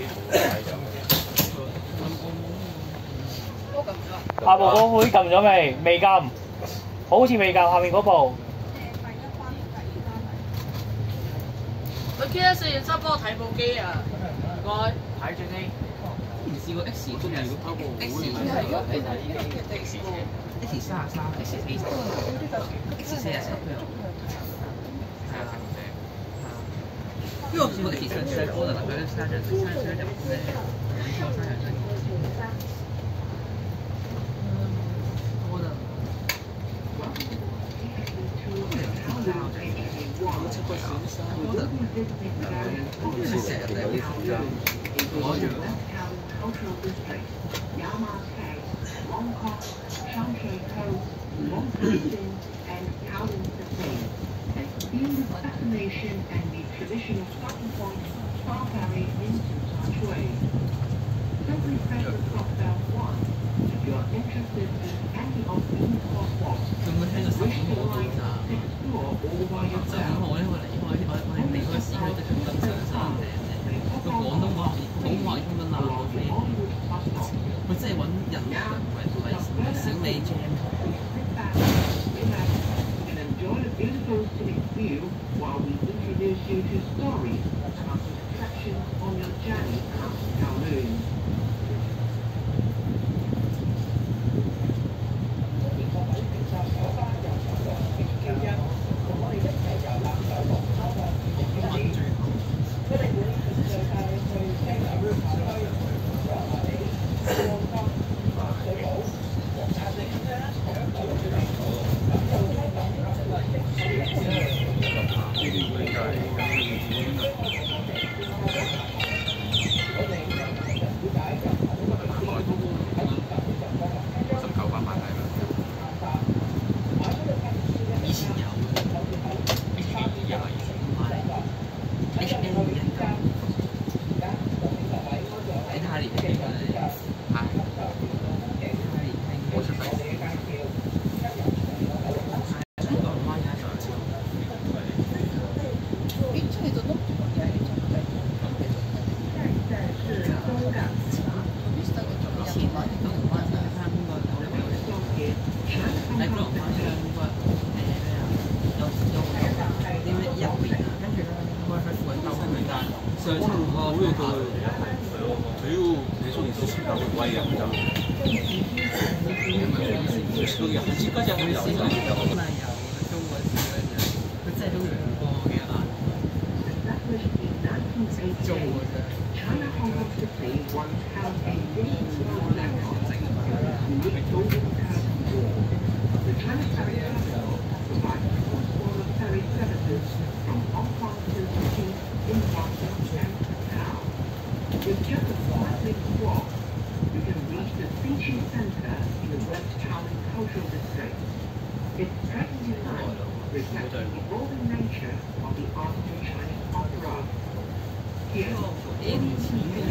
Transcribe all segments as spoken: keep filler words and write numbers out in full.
下部嗰會撳咗未？未撳，好似未撳下面嗰部。 佢 K S 四認真幫我睇部機啊！唔該。 睇住先。 唔試過 X 中如果跑步好係嚟如果其實已經嘅地市 X 三十三 X 四十 X 四十七都有。係啊，因為我試過 X 上車波就佢三張三張入咧，三張入咧。波就七個小時，波就成日嚟呢張，我樣。Cultural district, Yamakai, Mongkok, Shanshui Coast, Mongkok, and Kowloon City. And theme of fascination and the traditional starting point, Star Ferry into Sanchuan. Simply press the drop down one if you are interested in any of these hot spots. Wish to like explore all by yourself. 個廣東話廣東話英文鬧到飛，佢真係揾人為為小美 jam。Enjoy a beautiful scenic view while we introduce you to stories about the attractions on your journey past Kowloon. 上層啊，好似佢，主要你中意食特別貴嘅就，都有，唔知嗰隻會有咩？可能有中嗰時嗰隻，佢真係都唔過嘅啊！中嗰隻。With just a five-minute walk, you can reach the Beachy Centre in the West Kowloon Cultural District. Its striking design reflects the evolving nature of the art of Chinese opera. Here, any traditional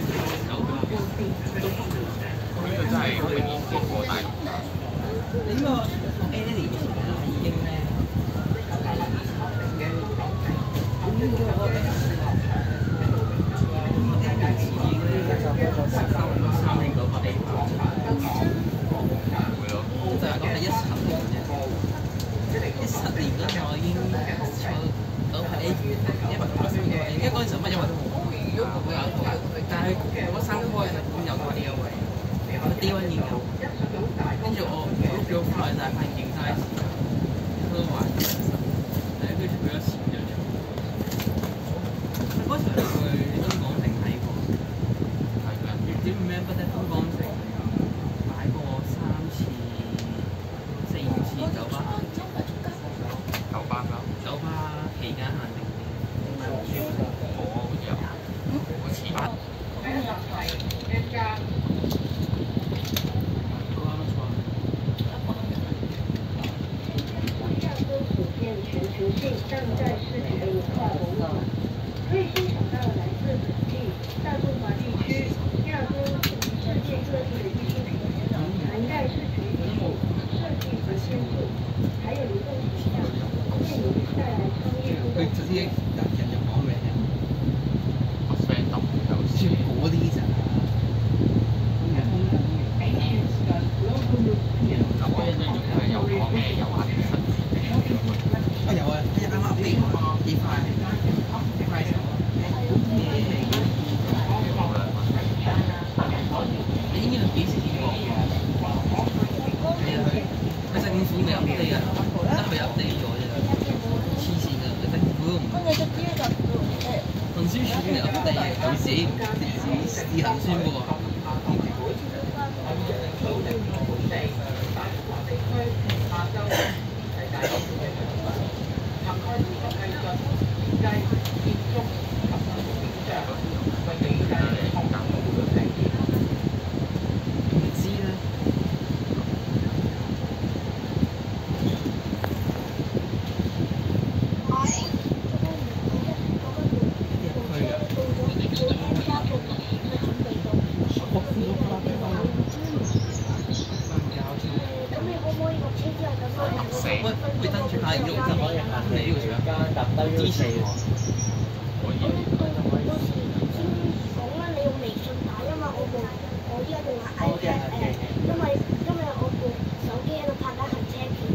佢自己自己自行宣佈啊！唔知咧。喂，會登住下喐就可以行你呢個場，搭低支持喎。可以。 到時先講啦，你用微信打，因為我部我依家用係 iPad 誒，因為因為我部手機喺度拍緊行車片。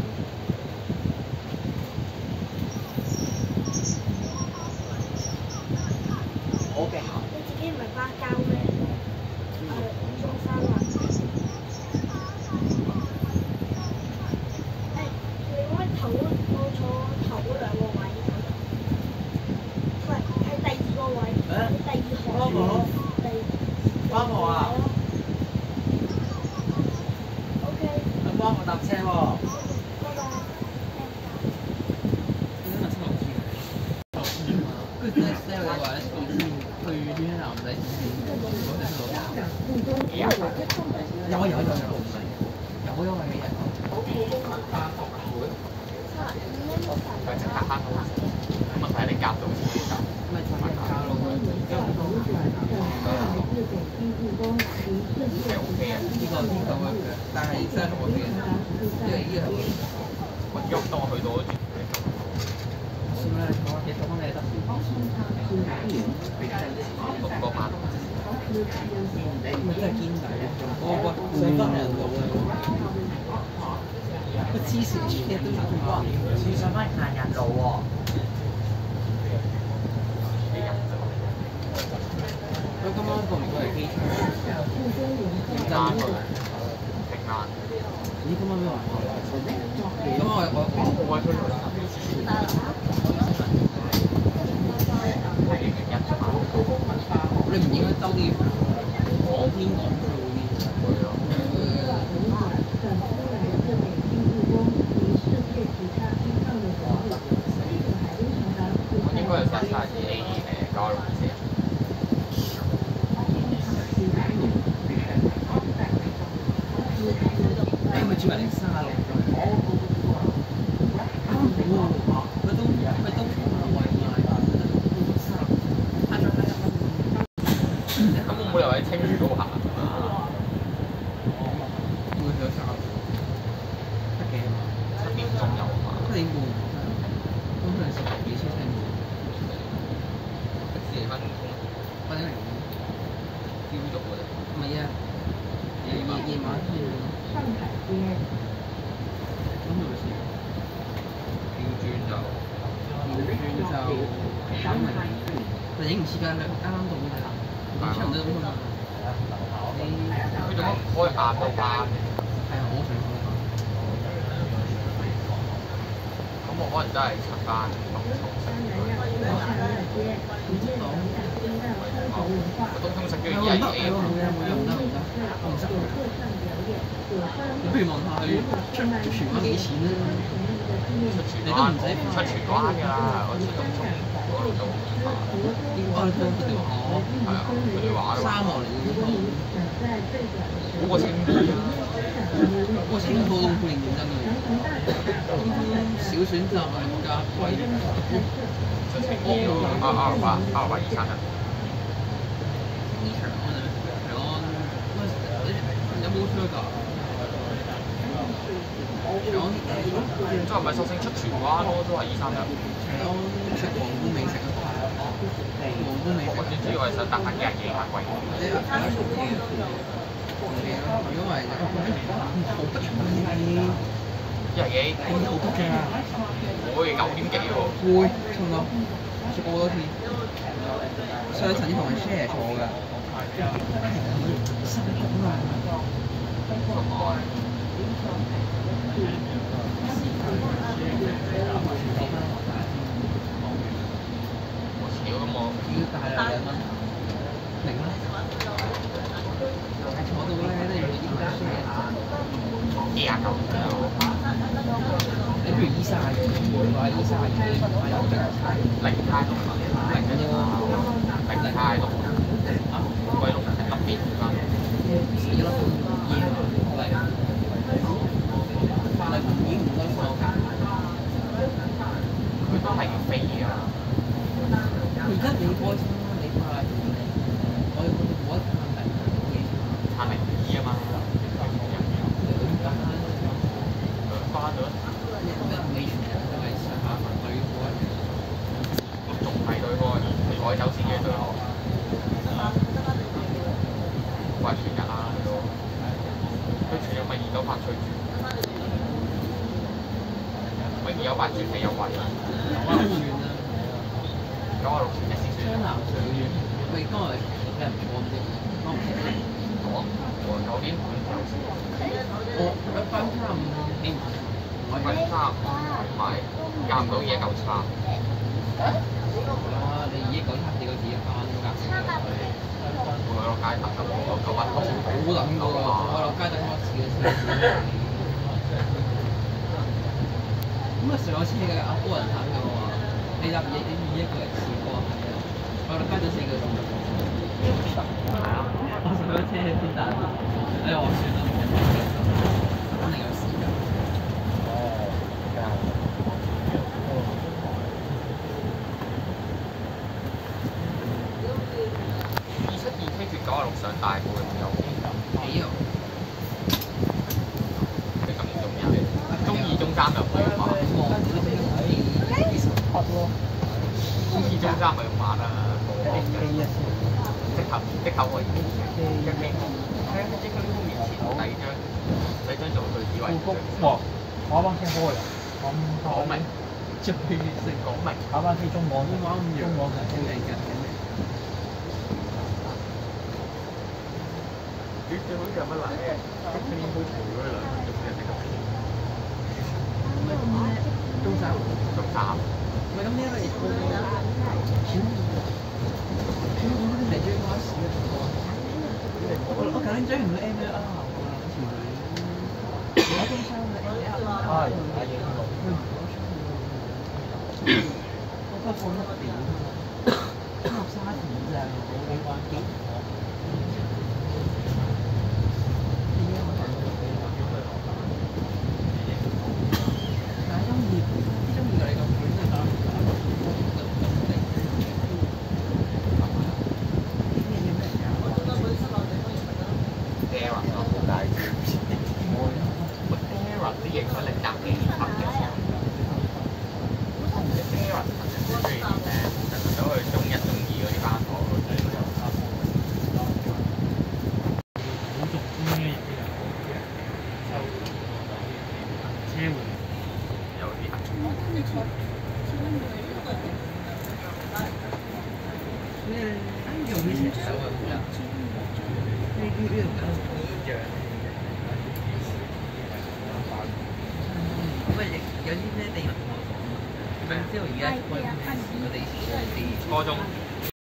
好嘅。 你自己唔係巴膠咩？誒，中山環。頭我坐頭嗰兩個位，唔係係第二個位，第二行第幫我啊 ！OK。 佢幫我搭車喎。 拜拜。 跟住咧 sell 嘅話咧，去去啲男仔嗰陣攞。有啊有啊有啊有，有啊係人。佢即刻慳到，咁問題係你夾到自己夾，咪就係夾咯。係 OK 嘅，呢個呢個 work 嘅，但係真係 OK 嘅，因為呢個我喐當我去到嗰轉。算啦，我幾多蚊你得？六個八。咪真係堅底啊！我喂上翻人路啊！個黐線嘅都仲關，黐上翻行人路喎。佢今晚過唔過嚟機場？平安佢，平安。咦？今晚咩話？今晚我我我出去。你唔應該兜啲港天港區嗰啲。係啊。應該係三三二 A 誒交流線。誒咪轉埋零三六。啊冇，佢都佢都外賣。咁我冇理由喺青嶼嗰度行啊！會去到三得幾啊？七點鐘有啊嘛。七點半。咁佢係十幾車程喎。四分鐘，分零鐘，標咗㗎啦。唔係啊，夜夜夜晚先。上海街。咁係咪先？標轉就標轉就上海。但影唔切㗎，啱啱到㗎啦。差唔多咁啊。你佢仲開晏到班。係啊，我想開班。咁我可能真係出班六重食。我東東食咗二 A。冇嘅冇嘅唔得唔得，我唔識佢。你不如問下佢出出荃灣幾錢啦？出荃灣你都唔使出荃灣㗎啦，我知道從嗰度到。我哋聽佢哋話，係啊，佢哋話沙漠嚟嘅呢度，好過青島啊！不過青島都好認真嘅，少選擇啊，價貴。啊啊六八啊六八二三一。呢場我哋係講乜？有冇推㗎？長即係咪索性出荃灣咯？都係二三一。長食皇冠美食啊！皇冠美食。我主要係想得閒幾日幾晚貴。如果係好不長嘅，一日幾？好不長啊！會九點幾喎？會，差唔多。食過好多次。上一層啲同人 share 坐㗎。三點啊！我屌咁我，屌大兩蚊。 你不如 E 三十二，我係 E 三十二，我有零態六零嘅啫嘛，零態六啊，貴六粒邊㗎？死粒嘢啊！嚟嚟已經唔得手㗎，佢都係要飛㗎。佢而家你開心啦，你快我我我一攤係攤零二啊嘛，兩單兩單咗。你係上下份對開，仲係對開，改走先嘅對開，怪全日啦佢都，佢全日咪二九八追住，咪二九八絕對有位，九啊六算啦，九啊六算一先算。張南水嘅，喂，今日俾人講啫，講講我九點半頭先，我一分差五點。我分差唔係夾唔到嘢夠差。好啦，你二億九差四個字一翻都夾死佢。我落街等咁我九百多，好等㗎喎！我落街等乜事嘅先？咁啊上次嘅阿波人產嘅喎，你入二億你二億個嚟試過係啊？我落街等四個字。係啊！我上咗車先得。哎我算啦，肯定有時間。九啊六上大埔嘅時候，幾啊？你今年中一，中二中三就唔係咁玩。中二中三咪咁玩啦，直頭直頭可以一飛，喺喺即刻呢個面前第二張第二張做對子位。 哇！我啱啱先開啊，咁講明，最識講明。 啱啱先中網，中網中網係好嚟嘅。佢最好就乜嚟嘅？佢應該除咗兩分鐘先得㗎。中三，中三。喂，咁呢一個亦都少少啲嚟追巴士嘅情況。我我頭先追唔到 M L R 啊，我中三嘅 M L R。係，係影落。我覺得放乜點？三十三點咋，好幾關鍵。初中。